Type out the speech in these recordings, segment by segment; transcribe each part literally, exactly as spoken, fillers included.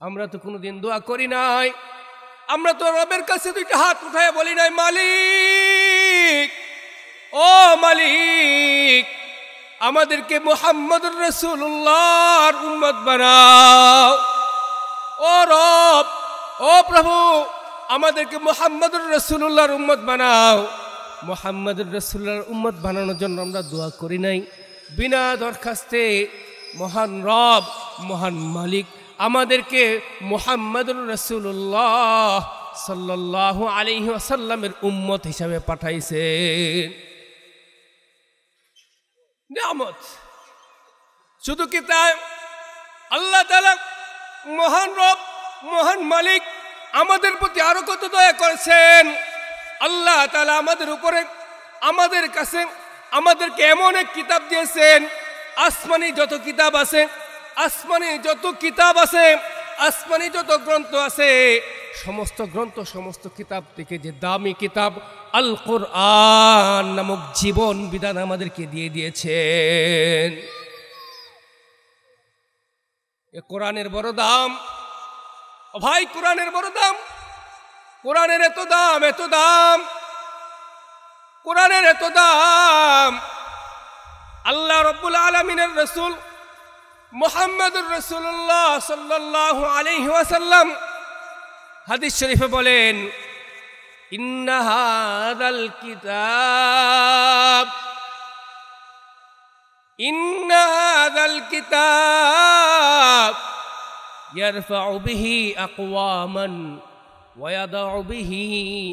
আমরা তো কোনোদিন দোয়া করি নাই, আমরা তো রবের কাছে দুইটা হাত উঠায় বলি নাই, মালিক ও মালিক আমাদেরকে মুহাম্মদুর রাসূলুল্লাহর উম্মত বানাও, ও রব ও প্রভু আমাদেরকে মুহাম্মদুর রাসূলুল্লাহর উম্মত বানাও। মুহাম্মদুর রাসূলুল্লাহর উম্মত বানানোর জন্য আমরা দোয়া করি নাই। বিনা দরখাস্তে মহান রব মহান মালিক আমাদেরকে মুহাম্মদুর রাসূলুল্লাহ সাল্লাল্লাহু আলাইহি ওয়াসাল্লামের উম্মত হিসাবে পাঠাইছেন। নিয়ামত শুধু কি তাই? আল্লাহ তাআলা মহান রব মহান মালিক আমাদের প্রতি আরো কত দয়া করেছেন। আল্লাহ তাআলা আমাদের উপরে আমাদের কাছে আমাদেরকে এমন এক কিতাব দিয়েছেন, আসমানি যত কিতাব আছে আসমানি যত কিতাব আছে আসমানি যত গ্রন্থ আছে সমস্ত গ্রন্থ সমস্ত কিতাব থেকে যে দামি কিতাব আল কোরআন নামক জীবন বিধান আমাদেরকে দিয়ে দিয়েছেন। এ কোরআনের বড় দাম ভাই, কোরআনের বড় দাম। কোরআনের এত দাম এত দাম কোরআনের এত দাম। আল্লাহ রাব্বুল আলামিনের রাসূল মুহাম্মদুর রাসূলুল্লাহ সাল্লাল্লাহু আলাইহি ওয়াসাল্লাম হাদিস শরীফে বলেন, ইন্না হাযাল কিতাব ইন্না হাযাল কিতাব ইয়ারফাউ বিহি আকওয়ামান ওয়া ইয়াদাউ বিহি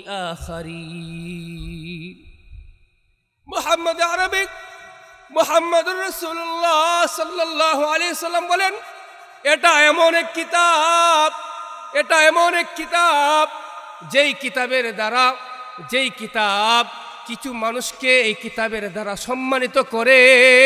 আখারিন। মুহাম্মদ আরবি মুহাম্মদুর রাসূলুল্লাহ সাল্লাল্লাহু আলাইহি ওয়াসাল্লাম বলেন, এটা এমন এক কিতাব এটা এমন এক কিতাব যেই কিতাবের দ্বারা যেই কিতাব কিছু মানুষকে এই কিতাবের দ্বারা সম্মানিত করে,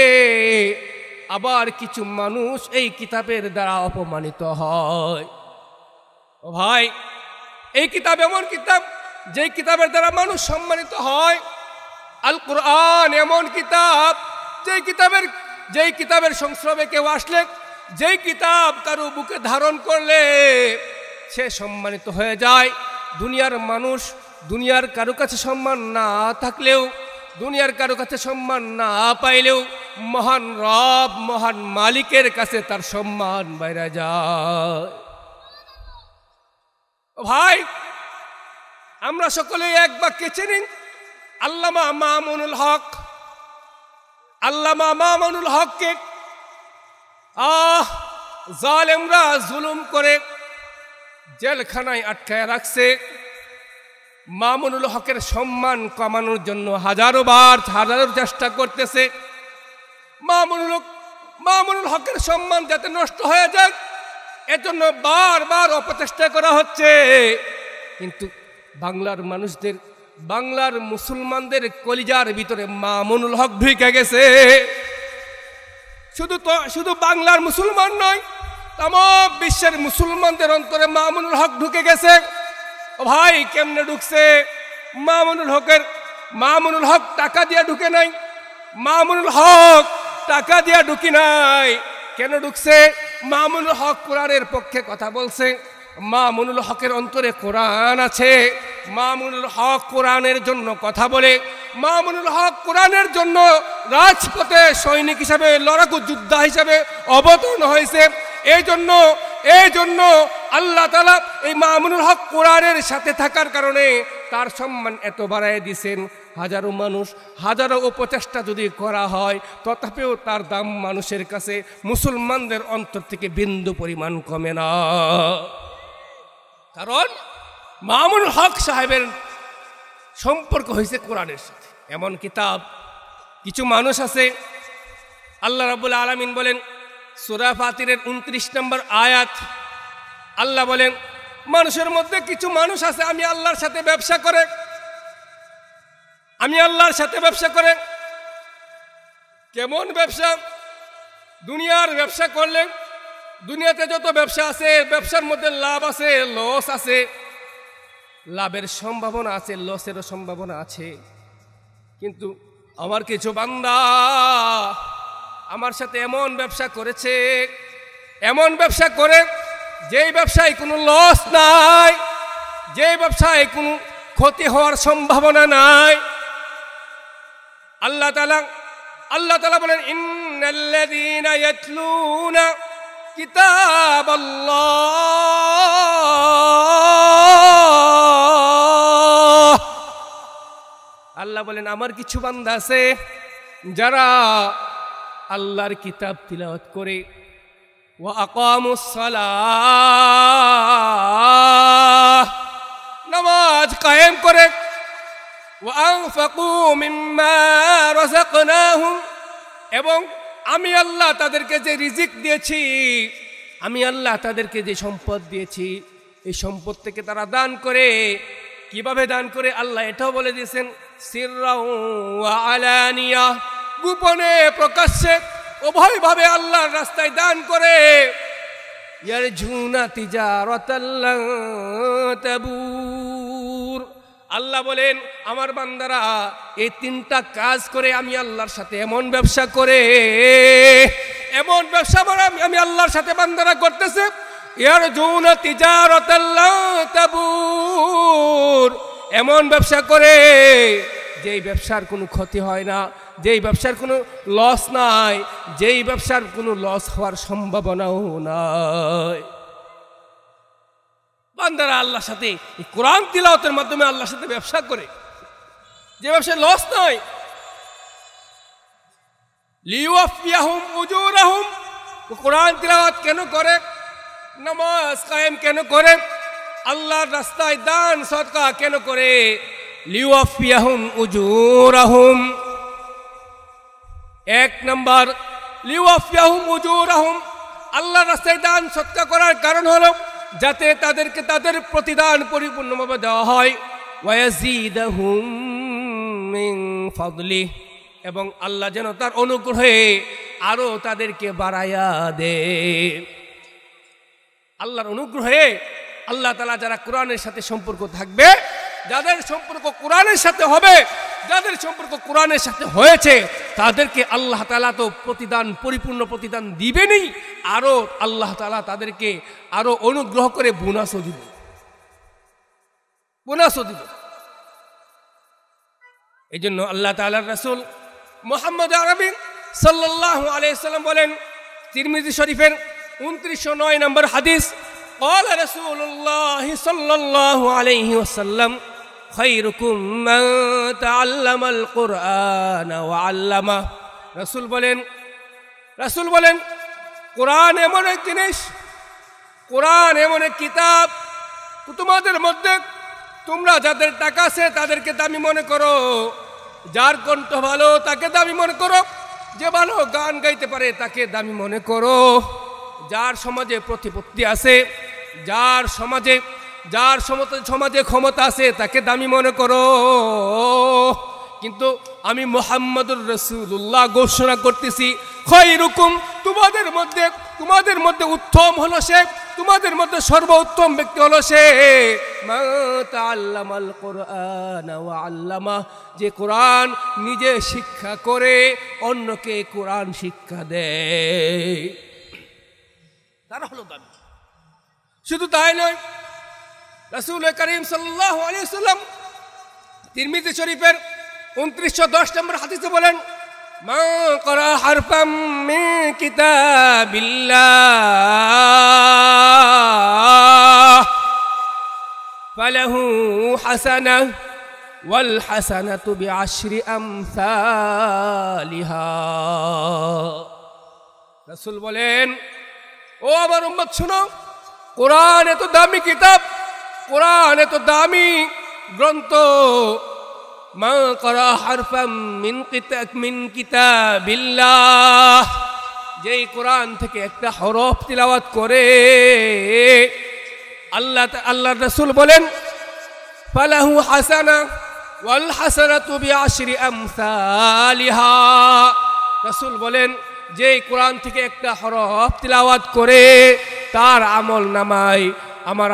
আবার কিছু মানুষ এই কিতাবের দ্বারা অপমানিত হয়। ও ভাই, এই কিতাব এমন কিতাব যেই কিতাবের দ্বারা মানুষ সম্মানিত হয়। আল কোরআন এমন কিতাব যেই কিতাবের যেই কিতাবের সংস্রবে কেউ আসলে, যেই কিতাব কারো বুকে ধারণ করলে সে সম্মানিত হয়ে যায়। দুনিয়ার মানুষ দুনিয়ার কারো কাছে সম্মান না থাকলেও দুনিয়ার কারো কাছে সম্মান না পাইলেও মহান রব মহান মালিকের কাছে তার সম্মান বাইরে যায়। ভাই, আমরা সকলে এক বাক্যে চিনি আল্লামা মামুনুল হক। আল্লামা মামুনুল হককে আহ জালেমরা জুলুম করে জেলখানায় আটকায় রাখছে। মামুনুল হকের সম্মান কমানোর জন্য হাজারো বার হাজারো চেষ্টা করতেছে। মামুনুল হক মামুনুল হকের সম্মান যাতে নষ্ট হয়ে যায় এজন্য বারবার অপচেষ্টা করা হচ্ছে। কিন্তু বাংলার মানুষদের বাংলার মুসলমানদের কলিজার ভিতরে মামুনুল হক ঢুকে গেছে। শুধু তো শুধু বাংলার মুসলমান নয়, तमाम বিশ্বের মুসলমানদের অন্তরে মামুনুল হক ঢুকে গেছে। ও ভাই, কেমনে ঢুকছে? মামুনুল হকের মামুনুল হক টাকা দিয়া ঢুকে নাই। মামুনুল হক টাকা দিয়া ঢুকি নাই। কেন ঢুকছে? মামুনুল হক কোরআনের পক্ষে কথা বলছে। মামুনুল হকের অন্তরে কোরআন আছে। মামুনুল হক কোরআনের জন্য কথা বলে। মামুনুল হক কোরআনের জন্য রাজপথে সৈনিক হিসাবে লড়াকু যোদ্ধা হিসাবে অবতীর্ণ হয়েছে। এই জন্য এই জন্য আল্লাহ তাআলা এই মামুনুল হক কোরআনের সাথে থাকার কারণে তার সম্মান এত বাড়ায় দিয়েছেন। হাজারো মানুষ হাজারো উপচেষ্টা যদি করা হয় তথাপিও তার দাম মানুষের কাছে মুসলমানদের অন্তর থেকে বিন্দু পরিমাণ কমে না। কারণ মামুনুল হক সাহেবের সম্পর্ক হয়েছে কোরআনের সাথে। এমন কিতাব কিছু মানুষ আছে, আল্লাহ রাব্বুল আলামিন বলেন সূরা ফাতিরের উনত্রিশ নম্বর আয়াত, আল্লাহ বলেন মানুষের মধ্যে কিছু মানুষ আছে আমি আল্লাহর সাথে ব্যবসা করে আমি আল্লাহর সাথে ব্যবসা করে। কেমন ব্যবসা? দুনিয়ার ব্যবসা করলে দুনিয়াতে যত ব্যবসা আছে ব্যবসার মধ্যে লাভ আছে লস আছে। লাভের সম্ভাবনা আছে, লসেরও সম্ভাবনা আছে। কিন্তু আমার কিছু বান্দা আমার সাথে এমন ব্যবসা করেছে এমন ব্যবসা করে যেই ব্যবসায় কোনো লস নাই, যেই ব্যবসায় কোনো ক্ষতি হওয়ার সম্ভাবনা নাই। আল্লাহ তাআলা আল্লাহ তাআলা বলেন ইন্নাল্লাযীনা ইয়াতলুনা কিতাবাল্লাহ, আল্লাহ বলেন আমার কিছু বান্দা আছে যারা আল্লাহর কিতাব তিলাওয়াত করে, ওয়া আকামুস সালাহ, নামাজ কায়েম করে, ওয়া আনফাকু মিম্মা রাযাকনাহুম, এবং আমি আল্লাহ তাদেরকে যে রিজিক দিয়েছি, আমি আল্লাহ তাদেরকে যে সম্পদ দিয়েছি, এই সম্পদ থেকে তারা দান করে। কিভাবে দান করে আল্লাহ এটাও বলে দিয়েছেন, সিররাও ওয়া আলানিয়া, গোপনে প্রকাশ্যে উভয়ভাবে আল্লাহর রাস্তায় দান করে। ইয়ারজুনা তিজারাতাল লান তাবুর, আল্লাহ বলেন আমার বান্দারা এই তিনটা কাজ করে আমি আল্লাহর সাথে এমন ব্যবসা করে, এমন ব্যবসা আমি আল্লাহর সাথে বান্দারা করতেছে। ইয়ারজুনা তিজারাতাল লান তাবুর, এমন ব্যবসা করে যেই ব্যবসার কোনো ক্ষতি হয় না, যেই ব্যবসার কোনো লস নাই, যেই ব্যবসার কোনো লস হওয়ার সম্ভাবনাও নাই। বান্দারা আল্লাহর সাথে এই কোরআন তিলাওয়াতের মাধ্যমে আল্লাহর সাথে ব্যবসা করে, যে ব্যবসায় লস নাই। লিওয়াফিয়াহুম উজুরাহুম, কোরআন তিলাওয়াত কেন করে, নামাজ কায়েম কেন করে, আল্লাহর রাস্তায় দান সদকা কেন করে? লিওয়াফিয়াহুম উজুরাহুম, এক নম্বর লিওয়াফিয়াহুম উজুরাহুম, আল্লাহর রাস্তায় দান সদকা করার কারণ হলো যাতে তাদেরকে তাদের প্রতিদান পরিপূর্ণভাবে দেওয়া হয়। ওয়ায়াজিদাহুম মিন ফাদলি, এবং আল্লাহ যেন তার অনুগ্রহে আরো তাদেরকে বাড়ায়া দে। আল্লাহর অনুগ্রহে আল্লাহ তাআলা যারা কোরআনের সাথে সম্পর্ক থাকবে, যাদের সম্পর্ক কোরআনের সাথে হবে, যাদের সম্পর্ক কোরআনের সাথে হয়েছে, তাদেরকে আল্লাহ তাআলা তো প্রতিদান পরিপূর্ণ প্রতিদান দিবেনই, আরো আল্লাহ তাআলা তাদেরকে আরো অনুগ্রহ করে বোনাসও দিব, বোনাসও দিব। এই জন্য আল্লাহ তাআলার রাসূল মুহাম্মদ আরবি সাল্লাল্লাহু আলাইহি সাল্লাম বলেন, তিরমিজি শরীফের উনত্রিশশো নয় নম্বর হাদিস, قال رسول الله صلى الله عليه وسلم خيركم من تعلم القرآن وعلمه। রাসূল বলেন রাসূল বলেন কোরআন এমন এক জিনিস, কোরআন এমন এক কিতাব, তোমাদের মধ্যে তোমরা যাদের টাকা আছে তাদেরকে দামি মনে করো, যার কণ্ঠ ভালো তাকে দামি মনে করো, যে ভালো গান গাইতে পারে তাকে দামি মনে করো, যার সমাজে প্রতিপত্তি আছে, যার সমাজে যার সমাজে ক্ষমতা আছে তাকে দামি মনে করো। কিন্তু আমি মুহাম্মদুর রাসূলুল্লাহ ঘোষণা করতেছি, খায়রুকুম, তোমাদের মধ্যে তোমাদের মধ্যে উত্তম হলো সে, তোমাদের মধ্যে সর্বোত্তম ব্যক্তি হলো সে, মা তাআল্লামাল কুরআন ওয়া আল্লামা, যে কোরআন নিজে শিক্ষা করে অন্যকে কোরআন শিক্ষা দেয়, তারা হলো দামি। শুধু তাই নয়, রাসূল করিম সাল্লাল্লাহু আলাইহি ওয়াসাল্লাম তিরমিজি শরীফের উনত্রিশশো দশ নম্বর হাদিসে বলেন, মা ক্বারা হারফাম মিন কিতাবিল্লাহ ফালাহু হাসানাহ ওয়াল হাসানাতু বিআশরি আমসালিহা। রাসূল বলেন, ও আমার উম্মত শুনো, কোরআন এত দামি কিতাব, কোরআন এত দামি গ্রন্থ, মা ক্বারা হারফাম মিন কিতাব মিন কিতাবিল্লাহ, যেই কোরআন থেকে একটা হরফ তিলাওয়াত করে, আল্লাহ আল্লাহর রাসূল বলেন, ফালাহু হাসানা ওয়াল হাসানাতু বিআশরি আমসালিহা। রাসূল বলেন, যে কোরআন থেকে একটা হরফ তিলাওয়াত করে তার আমল নামায় আমার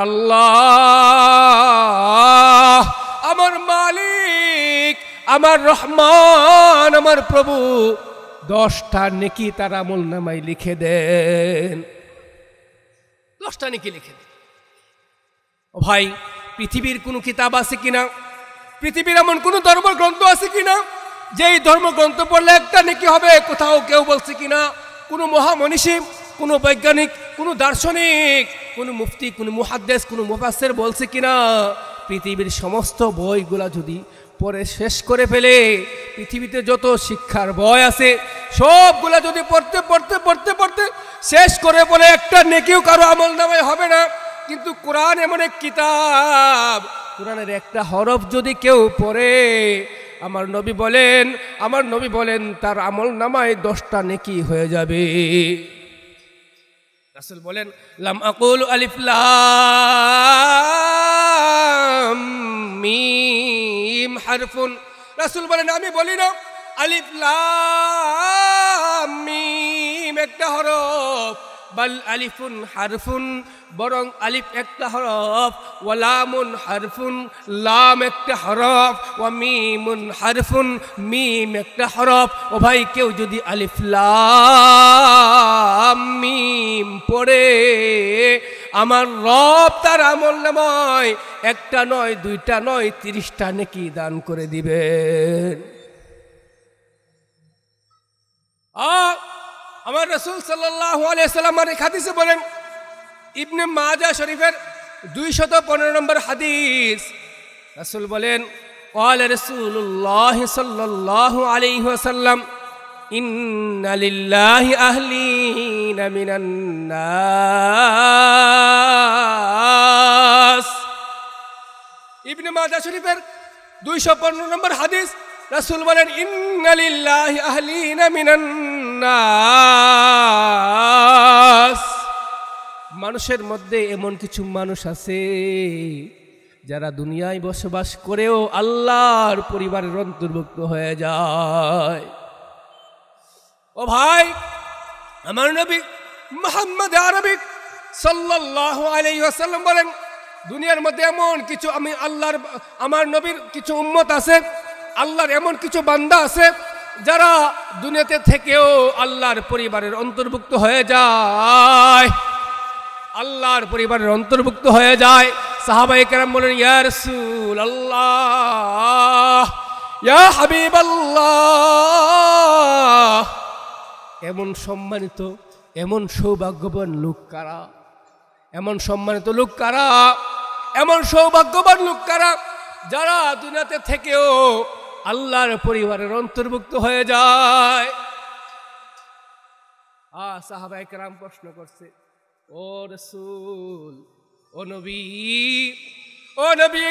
আল্লাহ, আমার মালিক, আমার রহমান, আমার প্রভু দশটা নেকি তার আমল নামায় লিখে দেন। দশটা নেকি লিখে দেয়। ও ভাই, পৃথিবীর কোনো কিতাব আছে কিনা, পৃথিবীর এমন কোনো ধর্মগ্রন্থ আছে কিনা যেই ধর্মগ্রন্থ পড়লে একটা নেকি হবে? কোথাও কেউ বলছে কিনা? কোনো মহামনীষী, কোনো বৈজ্ঞানিক, কোনো দার্শনিক, কোনো মুফতি, কোনো মুহাদ্দিস, কোনো মুফাসসির বলছে কিনা? পৃথিবীর সমস্ত বইগুলা যদি পড়ে শেষ করে ফেলে, পৃথিবীতে যত শিক্ষার বই আছে সবগুলা যদি পড়তে পড়তে পড়তে পড়তে শেষ করে বলে একটা নেকিও কারো আমল নামায় হবে না। কিন্তু কোরআন এমন এক কিতাব, কোরআনের একটা হরফ যদি কেউ পড়ে, আমার নবী বলেন আমার নবী বলেন তার আমল নামায় দশটা নেকি হয়ে যাবে। রাসূল বলেন লাম আকুলু আলিফ লাম মিম হারফুন। রাসূল বলেন আমি বলি না আলিফ লাম মিম একটা হরফ, বাল আলিফুন হারফুন, বরং আলিফ একটা হরফ, ওয়া লামুন হারফুন, লাম একটা হরফ, ওয়া মিমুন হারফুন, মিম একটা হরফ। ও ভাই, কেউ যদি আলিফ লাম মিম পড়ে, আমার রব তার আমল নামায় একটা নয়, দুইটা নয়, তিরিশটা নেকি দান করে দিবেন। আ আমার রাসূল সাল্লাল্লাহু আলাইহি ওয়াসাল্লাম এই হাদিসে বলেন, ইবনে মাজাহ শরীফের দুইশত পনেরো নম্বর হাদিস, রাসূল বলেন ক্বালা রাসূলুল্লাহ সাল্লাল্লাহু আলাইহি ওয়াসাল্লাম ইন্না লিল্লাহি আহলিনা মিনান নাস। ইবনে মাজাহ শরীফের দুইশত পনেরো নম্বর হাদিস, রাসূল বলেন ইন্না লিল্লাহি আহলিনা মিনান নাস। মানুষের মধ্যে এমন কিছু মানুষ আছে যারা দুনিয়ায় বসবাস করেও আল্লাহর পরিবারের অন্তর্ভুক্ত হয়ে যায়। ও ভাই, আমার নবী মুহাম্মদ আরবি সাল্লাল্লাহু আলাইহি ওয়াসাল্লাম বলেন, দুনিয়ার মধ্যে এমন কিছু আমি আল্লাহর আমার নবীর কিছু উম্মত আছে, আল্লাহর এমন কিছু বান্দা আছে যারা দুনিয়াতে থেকেও আল্লাহর পরিবারের অন্তর্ভুক্ত হয়ে যায়, আল্লাহর পরিবারের অন্তর্ভুক্ত হয়ে যায়। সাহাবায়ে কেরাম বলেন, ইয়া রাসূলুল্লাহ, ইয়া হাবিবাল্লাহ, এমন সম্মানিত, এমন সৌভাগ্যবান লোক কারা? এমন সম্মানিত লোক কারা? এমন সৌভাগ্যবান লোক কারা যারা দুনিয়াতে থেকেও আল্লাহর পরিবারের অন্তর্ভুক্ত হয়ে যায়? আ সাহাবায়ে কেরাম প্রশ্ন করছে, ও রাসূল, ও নবী, ও নবী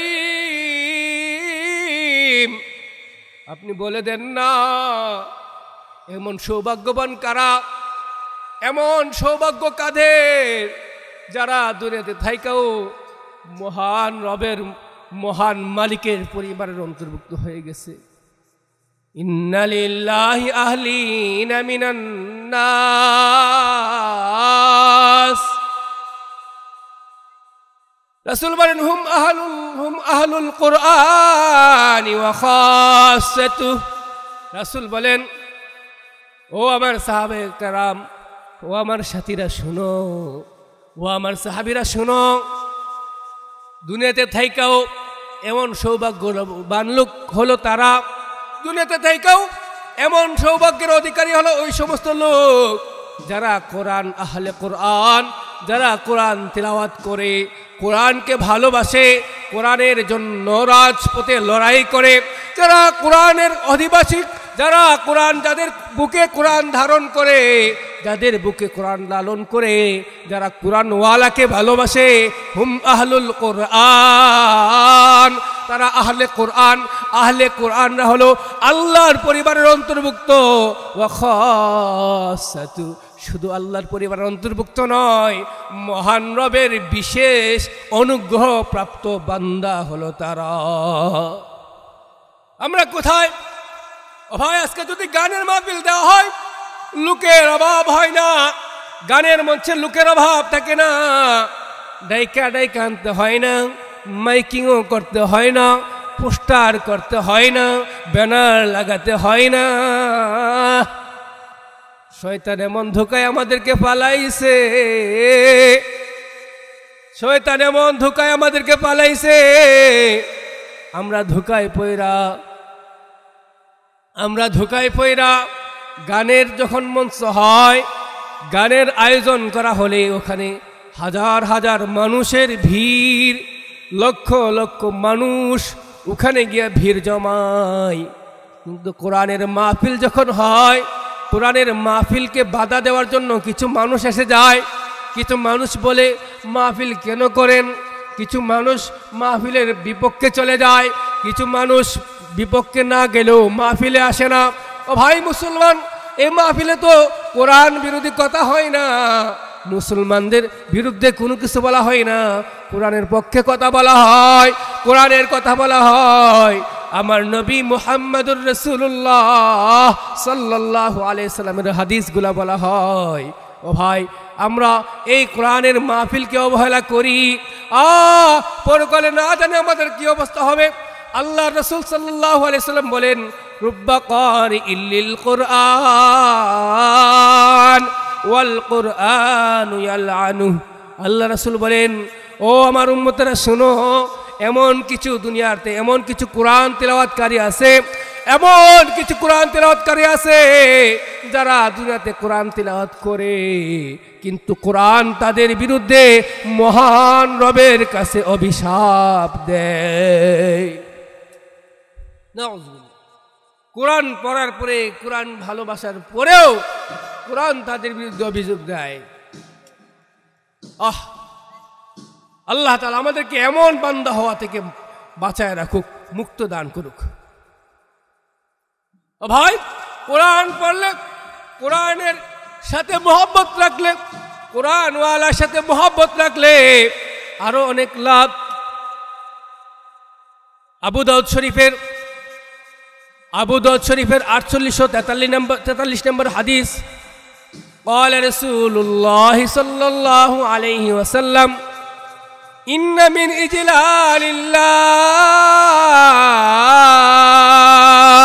করিম, আপনি বলে দেন না এমন সৌভাগ্যবান কারা, এমন সৌভাগ্য কাদের যারা দুনিয়াতে থাইকাও মহান রবের, মহান মালিকের পরিবারের অন্তর্ভুক্ত হয়ে গেছে। ইন্না লিল্লাহি আহলিনা মিনান নাস। রাসূল বলেন হুম আহলুল হুম আহলুল কুরআন ওয়া খাসাতুহু। রাসূল বলেন, ও আমার সাহাবায়ে কেরাম, ও আমার সাথীরা শুনো, ও আমার সাহাবীরা শুনো, দুনিয়াতে থাইকাও এমন সৌভাগ্যবান লোক হলো তারা, দুনিয়াতে থাইকাও এমন সৌভাগ্যের অধিকারী হলো ওই সমস্ত লোক যারা কোরআন, আহলে কোরআন, যারা কোরআন তিলাওয়াত করে, কোরআনকে ভালোবাসে, কোরআনের জন্য রাজপথে লড়াই করে, যারা কোরআনের অধিবাসী, যারা কোরআন, যাদের বুকে কোরআন ধারণ করে, যাদের বুকে কোরআন লালন করে, যারা কোরআনওয়ালাকে ভালোবাসে, হুম আহলুল কোরআন, তারা আহলে কোরআন। আহলে কোরআনরা হলো আল্লাহর পরিবারের অন্তর্ভুক্ত। ওয়া খাসাতু, শুধু আল্লাহর পরিবারের অন্তর্ভুক্ত নয়, মহান রবের বিশেষ অনুগ্রহ প্রাপ্ত বান্দা হলো তারা। আমরা কোথায়? ভাই, আজকে যদি গানের মাহফিল দেওয়া হয়, লোকের অভাব হয় না, গানের মঞ্চে লোকের অভাব থাকে না, ডাইকা ডাইকা আনতে হয় না, মাইকিংও করতে হয় না, পোস্টার করতে হয় না, ব্যানার লাগাতে হয় না। শয়তান এমন ধোকায় আমাদেরকে পালাইছে, শয়তান এমন ধোকায় আমাদেরকে পালাইছে, আমরা ধোকায় পয়রা আমরা ধোকায় পয়রা গানের যখন মঞ্চ হয়, গানের আয়োজন করা হলে ওখানে হাজার হাজার মানুষের ভিড়, লক্ষ লক্ষ মানুষ ওখানে গিয়ে ভিড় জমায়। কিন্তু কোরআনের মাহফিল যখন হয়, কোরআনের মাহফিলকে বাধা দেওয়ার জন্য কিছু মানুষ এসে যায়। কিছু মানুষ বলে মাহফিল কেন করেন, কিছু মানুষ মাহফিলের বিপক্ষে চলে যায়, কিছু মানুষ বিপক্ষে না গেলেও মাহফিলে আসে না। ও ভাই মুসলমান, এই মাহফিলে তো কোরআন বিরোধী কথা হয় না, মুসলমানদের বিরুদ্ধে কোনো কিছু বলা হয় না, কোরআনের পক্ষে কথা বলা হয়, কোরআনের কথা বলা হয়। আমার নবী মুহাম্মদুর রাসূলুল্লাহ সাল্লাল্লাহু আলাইহি সাল্লামের হাদিসগুলা বলা হয়। ও ভাই, আমরা এই কোরআনের মাহফিলকে অবহেলা করি, আ পরকালে না জানে আমাদের কি অবস্থা হবে। আল্লাহ রাসূল সাল্লাল্লাহু আলাইহি সাল্লাম বলেন, রুব্বা কারিইল লিল কুরআন ওয়াল কুরআনু ইয়ালআনু। আল্লাহ রাসূল বলেন, ও আমার উম্মতেরা শোনো, এমন কিছু দুনিয়াতে এমন কিছু কোরআন তেলাওয়াতকারী আছে, এমন কিছু কোরআন তেলাওয়াতকারী আছে যারা দুনিয়াতে কোরআন তেলাওয়াত করে, কিন্তু কোরআন তাদের বিরুদ্ধে মহান রবের কাছে অভিশাপ দেয়। নাউযুবিল্লাহ। কোরআন পড়ার পরে, কোরআন ভালোবাসার পরেও কোরআন তাদের বিরুদ্ধে অভিযোগ দেয়। আহ, আল্লাহ তাআলা আমাদেরকে এমন বান্দা হওয়া থেকে বাঁচায় রাখুক, মুক্ত দান করুক। ও ভাই, কোরআন পড়লে, কোরআনের সাথে মহব্বত রাখলে, কোরআন ওয়ালার সাথে মহব্বত রাখলে আরো অনেক লাভ। আবু দাউদ শরীফের আবু দাউদ শরীফের আটচল্লিশশো তেতাল্লিশ নম্বর তেতাল্লিশ নম্বর হাদিস, قال رسول الله صلى الله عليه وسلم إن من إجلال الله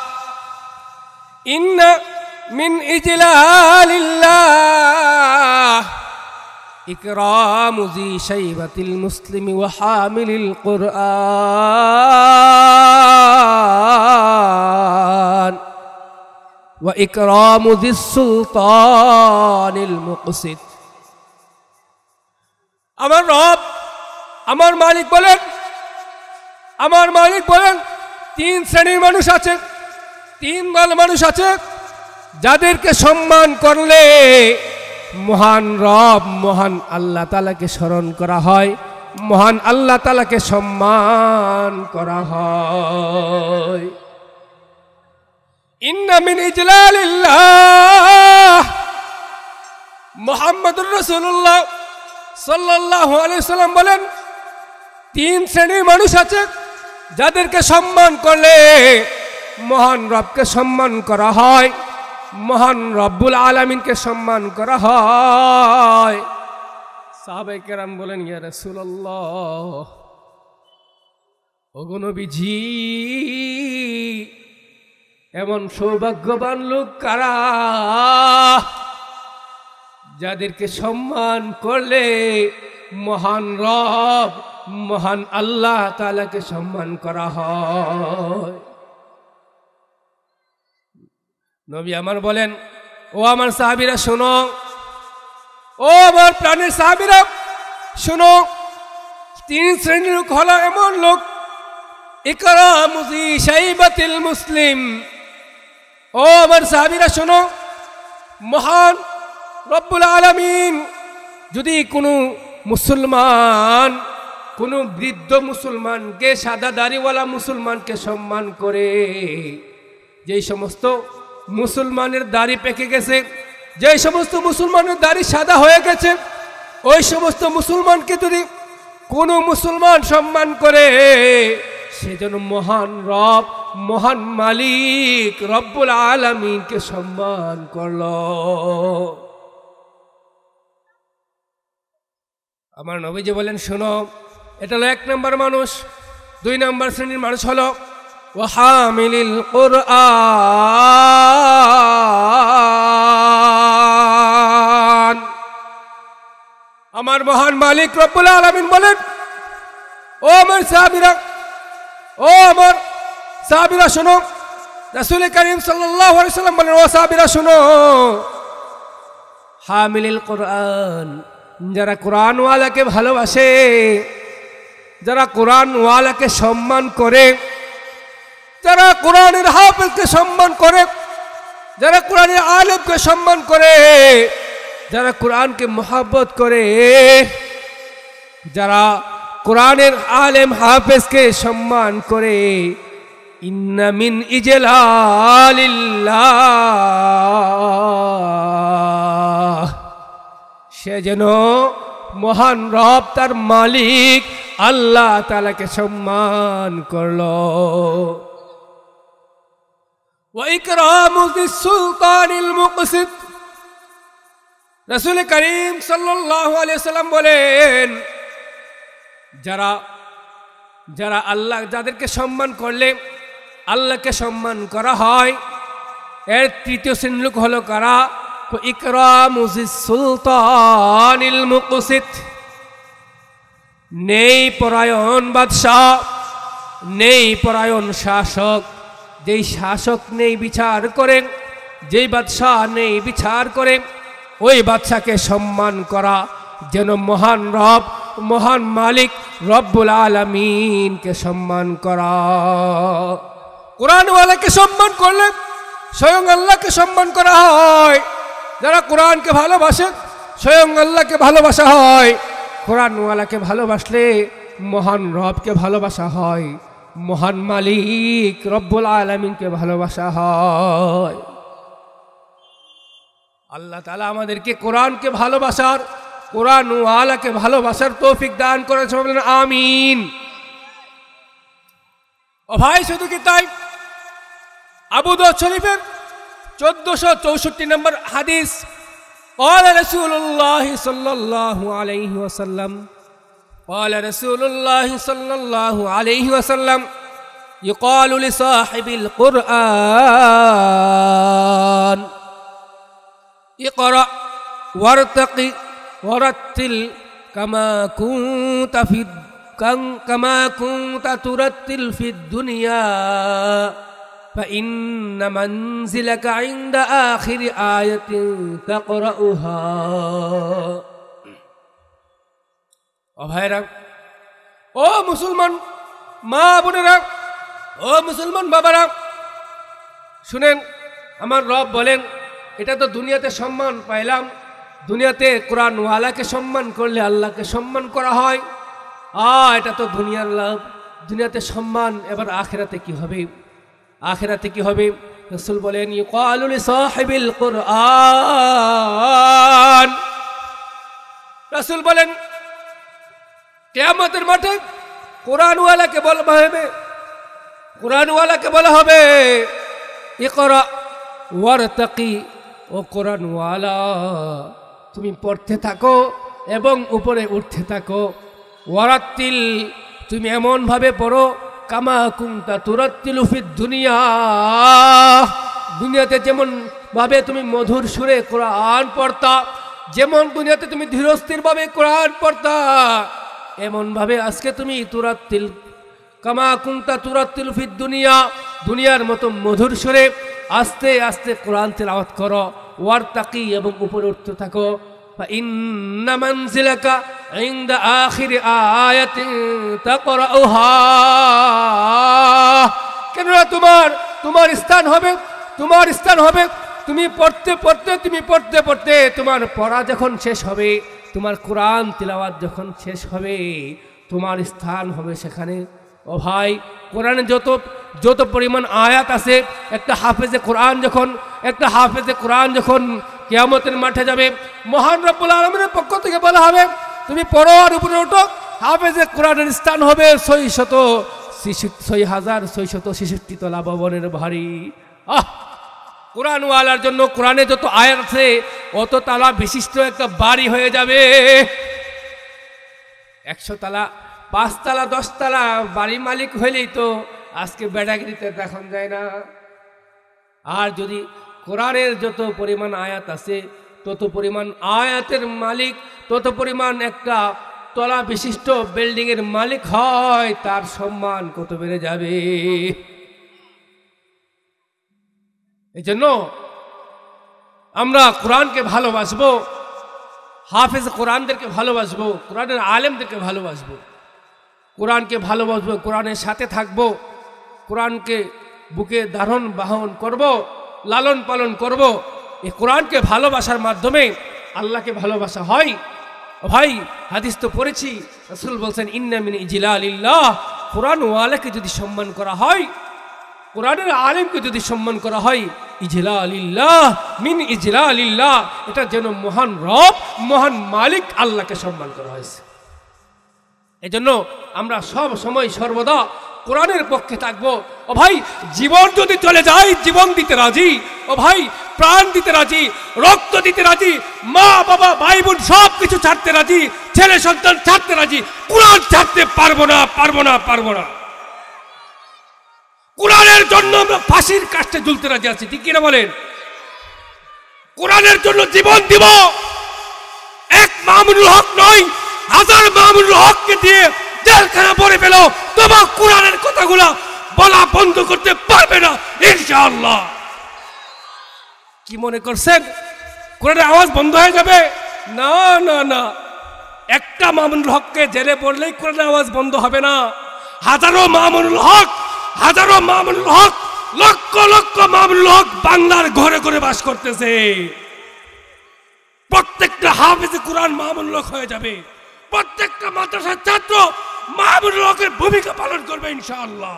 إن من إجلال الله إكرام ذي شيبة المسلم وحامل القرآن وإكرام ذي السلطان المقسط। আমার রব, আমার মালিক বলেন, আমার মালিক বলেন তিন শ্রেণীর মানুষ আছে, তিন দল মানুষ আছে যাদেরকে সম্মান করলে মহান রব, মহান আল্লাহ তাআলাকে স্মরণ করা হয়, মহান আল্লাহ তাআলাকে সম্মান করা হয়। ইন্না মিন ইজলালিল্লাহ, মুহাম্মদুর রাসূলুল্লাহ সাল্লাল্লাহু আলাইহি সাল্লাম বলেন তিন শ্রেণীর মানুষ আছে যাদেরকে সম্মান করলে মহান রবকে সম্মান করা হয়, মহান রব্বুল আলামিনকে সম্মান করা হয়। সাহাবায়ে কেরাম বলেন, ইয়া রাসূলুল্লাহ, ওগো নবীজি, এমন সৌভাগ্যবান লোক কারা যাদেরকে সম্মান করলে মহান রব, মহান আল্লাহ তাআলাকে সম্মান করা হয়। নবী আমার বলেন, ও আমার সাহাবীরা শোনো, ও আমার প্রাণের সাহাবীরা শোনো, তিন শ্রেণীর লোক হলো এমন লোক, ইকরামু যী শাইবাতিল মুসলিম। ও আমার সাহাবীরা শোনো, মহান রব্বুল আলামিন যদি কোনো মুসলমান, কোনো বৃদ্ধ মুসলমানকে, সাদা দাড়িওয়ালা মুসলমানকে সম্মান করে, যেই সমস্ত মুসলমানের দাড়ি পেকে গেছে, যেই সমস্ত মুসলমানের দাড়ি সাদা হয়ে গেছে, ওই সমস্ত মুসলমানকে যদি কোনো মুসলমান সম্মান করে, সেজন্য মহান রব, মহান মালিক রব্বুল আলামিনকে সম্মান করলো। আমার নবীজি বলেন, শোনো, এটা হলো এক নম্বর মানুষ। দুই নম্বর শ্রেণীর মানুষ হলো ওয়াহামিলিল কুরআন। আমার মহান মালিক রব্বুল আলামিন বলেন, ও আমার সাহাবীরা, ও আমার সাহাবীরা শোনো। রাসূল করিম সাল্লাল্লাহু আলাইহি সাল্লাম বলেন, ও সাহাবীরা শোনো, হামিলুল কোরআন, যারা কোরআনওয়ালাকে ভালোবাসে, যারা কোরআনওয়ালাকে সম্মান করে, যারা কোরআনের হাফেজকে সম্মান করে, যারা কোরআনের আলেমকে সম্মান করে, যারা কোরআনকে মহব্বত করে, যারা কোরআনের আলেম হাফেজকে সম্মান করে, ইন্না মিন ইজলালিল্লাহ, সে যেন মহান রব তার মালিক আল্লাহ তাআলাকে সম্মান করলো। ওয়া ইকরামু যিস সুলতানিল মুকসিত, রাসূল করিম সাল্লাল্লাহু আলাইহি ওয়াসাল্লাম বলেন, যারা যারা আল্লাহ যাদেরকে সম্মান করলে আল্লাহকে সম্মান করা হয়, এর তৃতীয় শ্রেণীর লোক হলো কারা? ইকরামু যিস সুলতানিল মুকসিত, নেই পরায়ণ বাদশাহ, নেই পরায়ণ শাসক, যেই শাসক নেই বিচার করেন, যেই বাদশাহ নেই বিচার করেন, ওই বাদশাকে সম্মান করা যেন মহান রব, মহান মালিক রব্বুল আলামিনকে সম্মান করা। কোরআনওয়ালাকে সম্মান করলে স্বয়ং আল্লাহকে সম্মান করা হয়। যারা কোরআনকে ভালোবাসে স্বয়ং আল্লাহকে ভালোবাসা হয়। কোরআনওয়ালাকে ভালোবাসলে মহান রবকে ভালোবাসা হয়, মহান মালিক রব্বুল আলামিনকে ভালোবাসা হয়। আল্লাহ তাআলা আমাদেরকে কোরআনকে ভালোবাসার, কোরআনওয়ালাকে ভালোবাসার তৌফিক দান করেছে, বলেন আমিন। ও ভাই, শুধু কি তাই? আবু দাউদ শরীফের চোদ্দশো চৌষট্টি নম্বর হাদিস, قال رسول الله صلى الله عليه وسلم قال رسول الله صلى الله عليه وسلم يقال لصاحب القرآن اقرأ وارتقي ورتل كما كنت في كما كنت ترتل في الدنيا فإن منزلك عند آخر آية تقرأها। ও ভাইরা, ও মুসলমান মা বোনেরা, ও মুসলমান বাবারা, শুনেন, আমার রব বলেন, এটা তো দুনিয়াতে সম্মান পাইলাম, দুনিয়াতে কোরআনওয়ালাকে সম্মান করলে আল্লাহকে সম্মান করা হয়। আ এটা তো দুনিয়ার লাভ, দুনিয়াতে সম্মান, এবার আখিরাতে কি হবে? আখিরাতে কি হবে? রাসূল বলেন, ইকালু লিসাহিবিল কুরআন, রাসূল বলেন কিয়ামতের মাঠে কোরআনওয়ালাকে বলা হবে, কোরআনওয়ালাকে বলা হবে, ইকরা ওয়ারতাকি, ও কোরআনওয়ালা তুমি পড়তে থাকো এবং উপরে উঠতে থাকো, ওয়ারাত্তিল তুমি এমন ভাবে পড়ো, কামা কুনতা তুরাত্তিলু ফিদ দুনিয়া, দুনিয়াতে যেমন ভাবে তুমি মধুর সুরে কোরআন পড়তা, যেমন দুনিয়াতে তুমি ধীরস্থির ভাবে কোরআন পড়তা, এমন ভাবে আজকে তুমি তুরাত্তিল কামা কুনতা তুরাত্তিলু ফিদ দুনিয়া, দুনিয়ার মতো মধুর সুরে আস্তে আস্তে কোরআন তেলাওয়াত করো, ওয়ারতাকি এবং উপরে উঠতে থাকো। ফাইন্না মানজিলাকা ইনদা আখিরি আয়াতিন তাকরাউহা, কেননা তোমার তোমার স্থান হবে, তোমার স্থান হবে, তুমি পড়তে পড়তে তুমি পড়তে পড়তে তোমার পড়া যখন শেষ হবে, তোমার কোরআন তিলাওয়াত যখন শেষ হবে, তোমার স্থান হবে সেখানে। ও ভাই, কোরআনে যত যত পরিমাণ আয়াত আছে, একটা হাফেজে কোরআন যখন একটা হাফেজে কোরআন যখন কিয়ামতের মাঠে যাবে, মহান রব্বুল আলামিনের পক্ষ থেকে বলা হবে, তুমি পড়ো আর উপরে ওঠো, হাফেজে কোরআনের স্থান হবে ছয় শত ছয় হাজার ছয়শত ছেষট্টি তলা ভবনের ভারী। আহ, কোরআনওয়ালার জন্য কোরআনে যত আয়াত আছে অত তালা বিশিষ্ট একটা বাড়ি হয়ে যাবে। একশো তালা, পাঁচতলা, দশতলা বাড়ি মালিক হইলেই তো আজকে বেড়াগিরিতে দেখন যায় না। আর যদি কোরআনের যত পরিমাণ আয়াত আছে তত পরিমাণ আয়াতের মালিক, তত পরিমাণ একটা তলা বিশিষ্ট বিল্ডিং এর মালিক হয়, তার সম্মান কত বেড়ে যাবে। এই জন্য আমরা কোরআনকে ভালোবাসবো, হাফেজ কোরআনদেরকে ভালোবাসবো, কোরআনের আলেমদেরকে ভালোবাসবো, কোরআনকে ভালোবাসবো, কোরআনের সাথে থাকবো, কোরআনকে বুকে ধারণ বাহন করব, লালন পালন করব। এই কোরআনকে ভালোবাসার মাধ্যমে আল্লাহকে ভালোবাসা হয়। ভাই হাদিস তো পড়েছি, রাসূল বলছেন ইন্না মিন ইজলালিল্লাহ, কোরআন ওয়ালাকে যদি সম্মান করা হয়, কোরআনের আলেমকে যদি সম্মান করা হয়, ইজলালিল্লাহ মিন ইজলালিল্লাহ, এটা যেন মহান রব, মহান মালিক আল্লাহকে সম্মান করা হয়েছে। এজন্য আমরা সব সময় সর্বদা কোরআনের পক্ষে থাকবো। ও ভাই জীবন যদি চলে যায় জীবন দিতে রাজি, ও ভাই প্রাণ দিতে রাজি, রক্ত দিতে রাজি, মা বাবা ভাই বোন সব কিছু ছাড়তে রাজি, ছেলে সন্তান ছাড়তে রাজি, কোরআন ছাড়তে পারবো না, পারবো না, পারবো না। কোরআনের জন্য আমরা ফাঁসির কাস্টে ঝুলতে রাজি আছি, ঠিক কিনা বলেন? কোরআনের জন্য জীবন দিব। এক মামুনুল হক নয়, হাজার মামুনুল হককে দিয়ে জেলখানা ভরে পেল, তোমার কোরআনের কথাগুলা বলা বন্ধ করতে পারবে না ইনশাআল্লাহ। কি মনে করছেন কোরআনের আওয়াজ বন্ধ হয়ে যাবে? না না না, একটা মামুনুল হককে জেলে পড়লেই কোরআনের আওয়াজ বন্ধ হবে না। হাজারো মামুনুল হক, হাজারো মামুনুল হক, লক্ষ লক্ষ মামুনুল হক বাংলার ঘরে ঘরে বাস করতেছে। প্রত্যেকটা হাফেজে কোরআন মামুনুল হক হয়ে যাবে, প্রত্যেকটা মাদ্রাসার ছাত্র মামুনুল হকের ভূমিকা পালন করবে ইনশাআল্লাহ।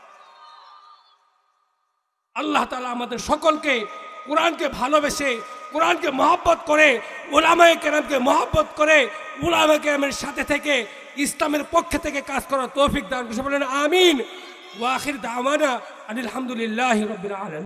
আল্লাহ তাআলা আমাদের সকলকে কোরআনকে ভালোবেসে, কোরআনকে মহব্বত করে, উলামায়ে কেরামকে মহব্বত করে, উলামায়ে কেরামের সাথে থেকে ইসলামের পক্ষে থেকে কাজ করার তৌফিক দান করুন। আমিন। ওয়া আখির দাওয়ানা আলহামদুলিল্লাহি রাব্বিল আলামিন।